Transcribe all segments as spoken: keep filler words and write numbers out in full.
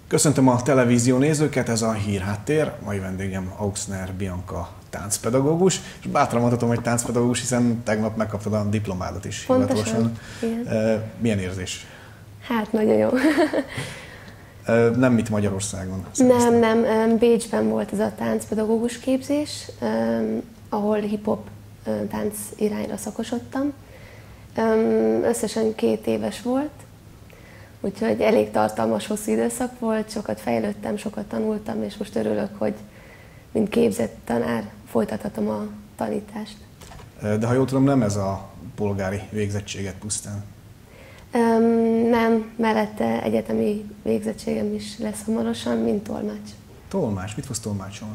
Köszöntöm a televízió nézőket, ez a Hírháttér. Mai vendégem Auxner Bianca táncpedagógus, és bátran mondhatom, hogy táncpedagógus, hiszen tegnap megkaptad a diplomádat is hivatalosan. Milyen érzés? Hát nagyon jó. Nem itt Magyarországon? Nem, nem. Bécsben volt ez a táncpedagógus képzés, ahol hip-hop tánc irányra szakosodtam. Összesen két éves volt, úgyhogy elég tartalmas, hosszú időszak volt, sokat fejlődtem, sokat tanultam, és most örülök, hogy mint képzett tanár folytathatom a tanítást. De ha jól tudom, nem ez a polgári végzettséget pusztán? Um, nem, mellette egyetemi végzettségem is lesz hamarosan, mint tolmács. Tolmács? Mit fogsz tolmácsolni?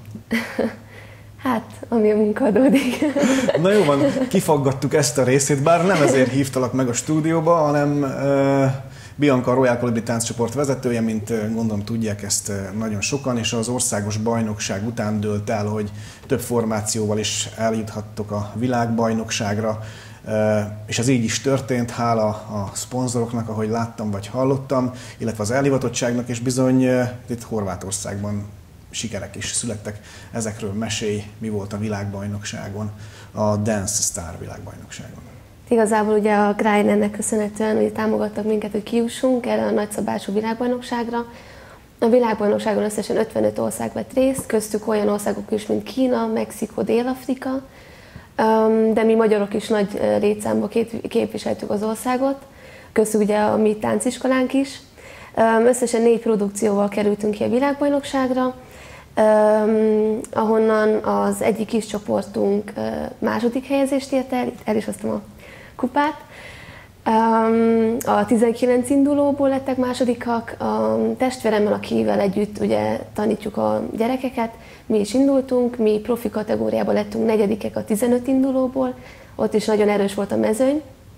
Hát, ami a munka adódik. Na jó van, kifaggattuk ezt a részét, bár nem ezért hívtalak meg a stúdióba, hanem uh, Bianca a Royal Colibri tánccsoport vezetője, mint uh, gondolom tudják ezt uh, nagyon sokan, és az országos bajnokság után dőlt el, hogy több formációval is eljuthattok a világbajnokságra, uh, és ez így is történt, hála a szponzoroknak, ahogy láttam vagy hallottam, illetve az elhivatottságnak, és bizony uh, itt Horvátországban sikerek is születtek. Ezekről mesélj, mi volt a világbajnokságon, a Dance Star világbajnokságon. Igazából ugye a Grainernek köszönhetően ugye támogattak minket, hogy kijussunk erre a nagyszabású világbajnokságra. A világbajnokságon összesen ötvenöt ország vett részt, köztük olyan országok is, mint Kína, Mexikó, Dél-Afrika, de mi magyarok is nagy létszámban képviseltük az országot, köztük ugye a mi tánciskolánk is. Összesen négy produkcióval kerültünk ki a világbajnokságra, Um, ahonnan az egyik kis csoportunk uh, második helyezést ért el, itt el is hoztam a kupát. Um, a tizenkilenc indulóból lettek másodikak, a testvéremmel, akivel együtt ugye tanítjuk a gyerekeket, mi is indultunk, mi profi kategóriában lettünk negyedikek a tizenöt indulóból, ott is nagyon erős volt a mezőny,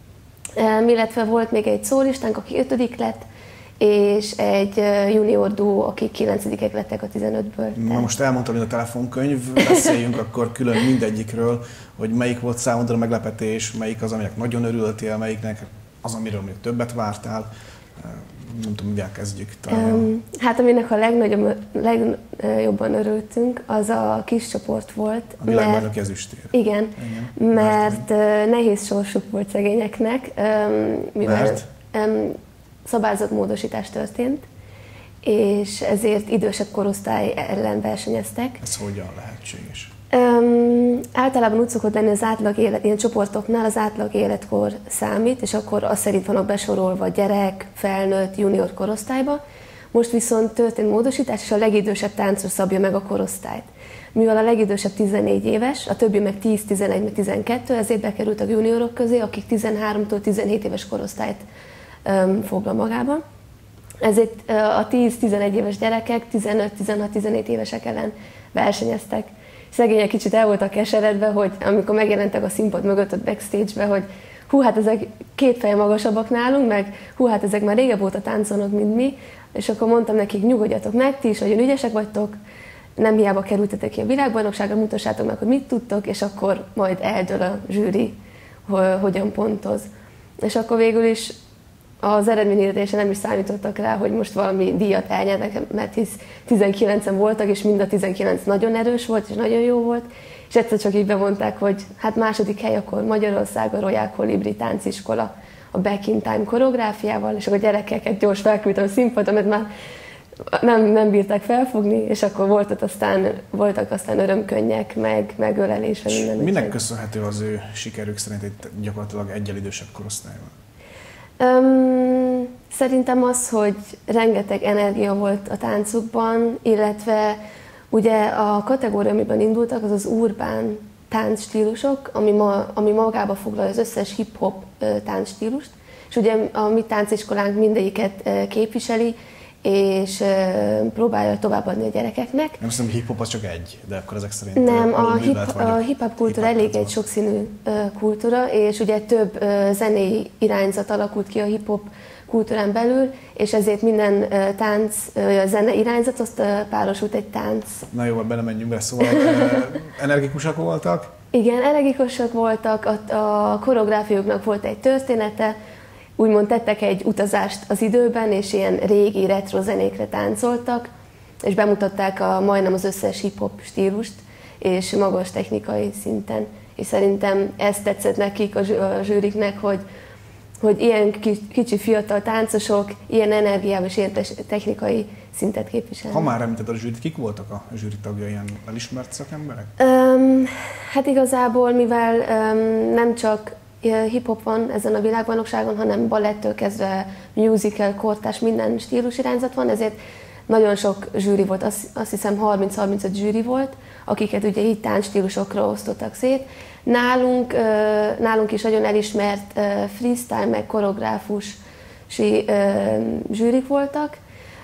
um, illetve volt még egy szólistánk, aki ötödik lett, és egy junior duó, akik kilencedikek lettek a tizenötből. Na most elmondtam, hogy a telefonkönyv, beszéljünk akkor külön mindegyikről, hogy melyik volt számodra meglepetés, melyik az, aminek nagyon örültél, melyiknek az, amiről még többet vártál. Nem tudom, mivel kezdjük talán. Um, hát aminek a legnagyobb, legjobban örültünk, az a kis csoport volt. A világbajnoki ezüstér. Igen, igen, mert uh, nehéz sorsuk volt szegényeknek, um, mivel mert? Um, szabályzatmódosítás történt, és ezért idősebb korosztály ellen versenyeztek. Ez hogyan lehetséges? Um, általában úgy szokott lenni az átlag élet, ilyen csoportoknál az átlag életkor számít, és akkor azt szerint vannak besorolva gyerek, felnőtt, junior korosztályba. Most viszont történt módosítás, és a legidősebb táncos szabja meg a korosztályt. Mivel a legidősebb tizennégy éves, a többi meg tíz, tizenegy, meg tizenkettő, ezért bekerült a juniorok közé, akik tizenháromtól tizenhét éves korosztályt um, foglal magába. Ezért a tíz-tizenegy éves gyerekek tizenöt, tizenhat, tizenhét évesek ellen versenyeztek. Szegények kicsit el voltak keseredve, hogy amikor megjelentek a színpad mögött a backstage-be, hogy hú, hát ezek két feje magasabbak nálunk, meg hú, hát ezek már régebb óta táncolnak, mint mi. És akkor mondtam nekik, nyugodjatok meg, ti is nagyon ügyesek vagytok, nem hiába kerültetek ki a világbajnokságra, mutassátok meg, hogy mit tudtok, és akkor majd eldől a zsűri, hogy hogyan pontoz. És akkor végül is az eredményhirdetésre nem is számítottak rá, hogy most valami díjat elnyernek, mert hisz tizenkilencen voltak, és mind a tizenkilenc nagyon erős volt, és nagyon jó volt. És egyszer csak így bemondták, hogy hát második hely akkor Magyarország, a Royal Colibri tánciskola a Back in Time koreográfiával, és akkor a gyerekeket gyors felküldtem a színpadra, mert már nem, nem bírták felfogni, és akkor volt ott aztán, voltak aztán örömkönnyek, meg megölelés. Minden minek köszönhető az ő sikerük szerint itt gyakorlatilag egyel idősebb korosztályban? Um, szerintem az, hogy rengeteg energia volt a táncukban, illetve ugye a kategória, amiben indultak, az az urbán táncstílusok, ami, ma, ami magába foglalja az összes hip-hop táncstílust, és ugye a mi tánciskolánk mindegyiket képviseli, és próbálja továbbadni a gyerekeknek. Nem hiszem, hogy hip-hop az csak egy, de akkor ezek szerint... Nem, a hip-hop hip kultúra hip elég egy sokszínű kultúra, és ugye több zenei irányzat alakult ki a hip-hop kultúrán belül, és ezért minden tánc, zene irányzat, azt párosult egy tánc. Na jó, belemenjünk be, szóval energikusak voltak? Igen, energikusak voltak, a, a koreográfióknak volt egy története, úgymond tettek egy utazást az időben, és ilyen régi retro zenékre táncoltak, és bemutatták a, majdnem az összes hip-hop stílust, és magas technikai szinten. És szerintem ez tetszett nekik, a zsűriknek, hogy, hogy ilyen kicsi fiatal táncosok ilyen energiával és ilyen technikai szintet képviselnek. Ha már említed a zsűrit, kik voltak a zsűri tagja, ilyen elismert szakemberek? Um, hát igazából, mivel um, nem csak hip-hop van ezen a világbajnokságon, hanem ballettől kezdve musical, kortárs, minden stílus irányzat van, ezért nagyon sok zsűri volt, azt, azt hiszem harminc-harmincöt zsűri volt, akiket ugye így táncstílusokra osztottak szét. Nálunk, nálunk is nagyon elismert freestyle, meg koreográfusi zsűrik voltak.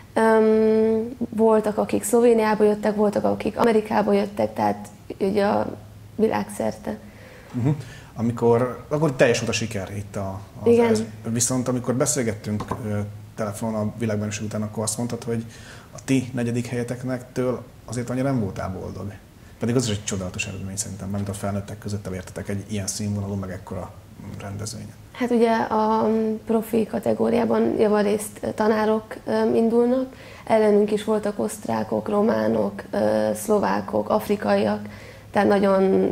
Voltak, akik Szlovéniából jöttek, voltak, akik Amerikából jöttek, tehát ugye a világszerte. Uh-huh. Amikor, akkor teljes volt a siker itt a, az Igen. Ez. Viszont amikor beszélgettünk telefonon a világbajnokság után, akkor azt mondtad, hogy a ti negyedik helyeteknek től azért annyira nem voltál boldog. Pedig az is egy csodálatos eredmény szerintem, mert a felnőttek között elértetek egy ilyen színvonalú, meg ekkora rendezvényen. Hát ugye a profi kategóriában javarészt tanárok indulnak, ellenünk is voltak osztrákok, románok, szlovákok, afrikaiak, tehát nagyon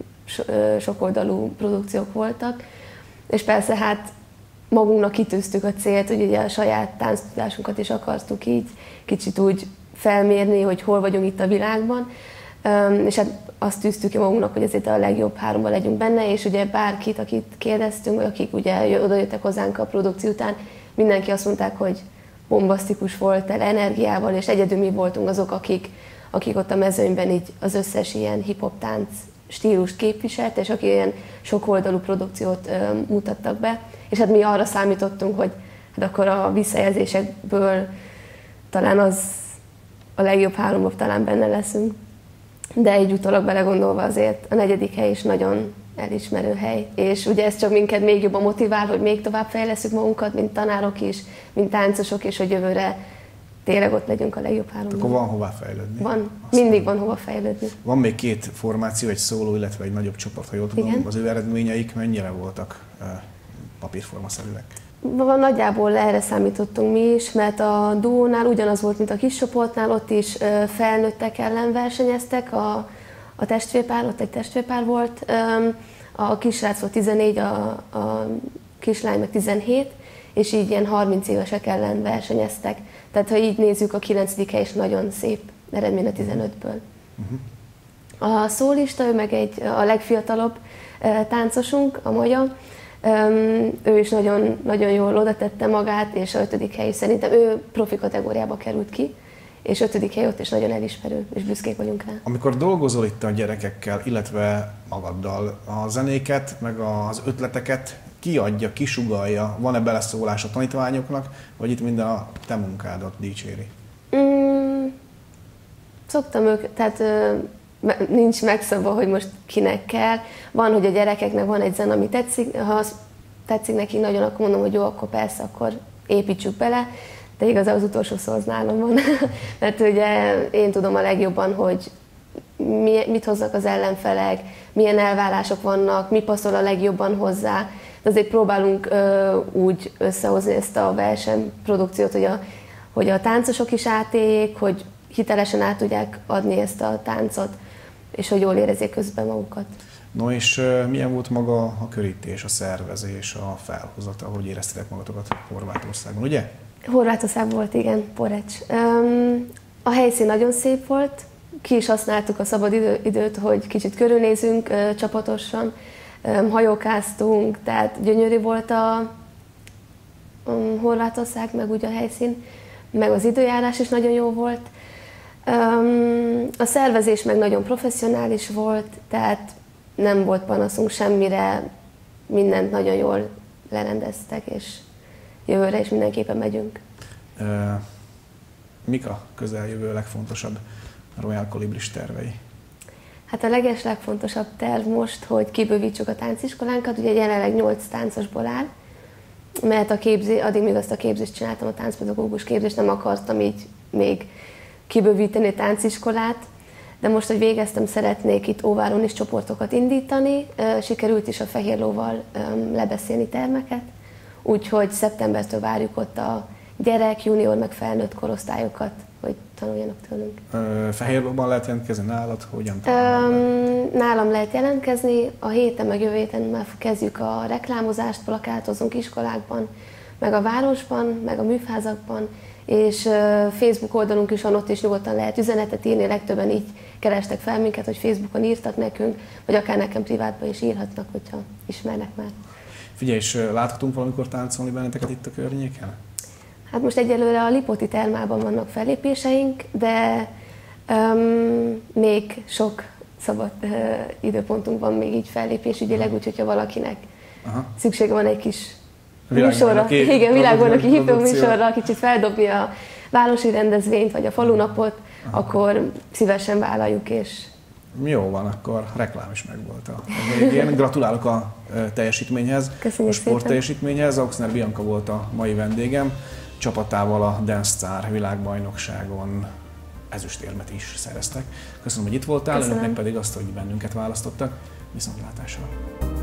sokoldalú produkciók voltak, és persze hát magunknak kitűztük a célt, hogy ugye a saját tánctudásunkat is akartuk így kicsit úgy felmérni, hogy hol vagyunk itt a világban, és hát azt tűztük ki magunknak, hogy azért a legjobb háromban legyünk benne, és ugye bárkit, akit kérdeztünk, vagy akik ugye odajöttek hozzánk a produkció után, mindenki azt mondták, hogy bombasztikus volt, el energiával, és egyedül mi voltunk azok, akik, akik ott a mezőnyben így az összes ilyen hip-hop tánc stílust képviselt, és akik ilyen sokoldalú produkciót ö, mutattak be. És hát mi arra számítottunk, hogy hát akkor a visszajelzésekből talán az a legjobb háromban talán benne leszünk. De egy utólag belegondolva azért a negyedik hely is nagyon elismerő hely. És ugye ez csak minket még jobban motivál, hogy még tovább fejleszünk magunkat, mint tanárok is, mint táncosok is, hogy jövőre tényleg ott legyünk a legjobb háromban. Akkor van hová fejlődni. Van, mindig van hova fejlődni. Van még két formáció, egy szóló, illetve egy nagyobb csoport, ha jól tudom. Igen. Az ő eredményeik mennyire voltak papírformaszerűek? Nagyjából erre számítottunk mi is, mert a duónál ugyanaz volt, mint a kis csoportnál, ott is felnőttek ellen versenyeztek, a, a testvérpár, ott egy testvérpár volt, a kisrác volt tizennégy, a, a kislány meg tizenhét, és így ilyen harminc évesek ellen versenyeztek. Tehát ha így nézzük, a kilencedik hely is nagyon szép eredmény a tizenötből. Uh-huh. A szólista, ő meg egy, a legfiatalabb táncosunk, a Magya. Ő is nagyon, nagyon jól oda tette magát, és a ötödik hely szerintem ő profi kategóriába került ki, és ötödik hely ott is nagyon elismerő, és büszkék vagyunk rá. Amikor dolgozol itt a gyerekekkel, illetve magaddal, a zenéket, meg az ötleteket kiadja, kisugallja, van-e beleszólás a tanítványoknak, vagy itt mind a te munkádat dicséri? Mm, szoktam ők, tehát nincs megszabva, hogy most kinek kell. Van, hogy a gyerekeknek van egy zene, ami tetszik, ha az tetszik nekik nagyon, akkor mondom, hogy jó, akkor persze, akkor építsük bele, de igazából az utolsó szó az nálam van. Mert ugye én tudom a legjobban, hogy mi, mit hoznak az ellenfelek, milyen elvárások vannak, mi passzol a legjobban hozzá. De azért próbálunk ö, úgy összehozni ezt a versenyprodukciót, hogy a, hogy a táncosok is átéljék, hogy hitelesen át tudják adni ezt a táncot, és hogy jól érezzék közben magukat. No és uh, milyen volt maga a körítés, a szervezés, a felhozata, hogy éreztétek magatokat Horvátországon, ugye? Horvátország volt, igen, Poreč. Um, a helyszín nagyon szép volt, ki is használtuk a szabad idő, időt, hogy kicsit körülnézünk uh, csapatosan, um, hajókáztunk, tehát gyönyörű volt a um, Horvátország, meg úgy a helyszín, meg az időjárás is nagyon jó volt. Um, a szervezés meg nagyon professzionális volt, tehát nem volt panaszunk semmire, mindent nagyon jól lerendeztek, és jövőre is mindenképpen megyünk. Uh, mik a közeljövő legfontosabb Royal Kolibris tervei? Hát a leges legfontosabb terv most, hogy kibővítsük a tánciskolánkat, ugye jelenleg nyolc táncosból áll, mert a képzés, addig még azt a képzést csináltam, a táncpedagógus képzést, nem akartam így még kibővíteni a tánciskolát, de most, hogy végeztem, szeretnék itt Óváron is csoportokat indítani. Sikerült is a Fehér Lóval lebeszélni termeket, úgyhogy szeptembertől várjuk ott a gyerek, junior, meg felnőtt korosztályokat, hogy tanuljanak tőlünk. Fehérlóban lehet jelentkezni nálad? Hogyan Öm, nálam lehet jelentkezni, a héten meg jövő héten már kezdjük a reklámozást, plakátozunk iskolákban, meg a városban, meg a műfázakban, és Facebook oldalunk is van, ott is nyugodtan lehet üzenetet írni, legtöbben így kerestek fel minket, hogy Facebookon írtak nekünk, vagy akár nekem privátban is írhatnak, hogyha ismernek már. Figyelj, és láthatunk valamikor táncolni benneteket itt a környéken? Hát most egyelőre a Lipóti termában vannak fellépéseink, de um, még sok szabad uh, időpontunk van még így fellépésügyileg, úgyhogy ha valakinek Aha. szüksége van egy kis műsorra, igen, világbajnoki hívó műsorra, kicsit feldobni a városi rendezvényt, vagy a falunapot, Aha. akkor szívesen vállaljuk, és... Jó van, akkor reklám is megvolt a végén. Gratulálok a teljesítményhez, Köszönjük a sportteljesítményhez. Auxner Bianca volt a mai vendégem, csapatával a Dance Star világbajnokságon ezüstérmet is szereztek. Köszönöm, hogy itt voltál, önöknek pedig azt, hogy bennünket választottak. Viszontlátásra!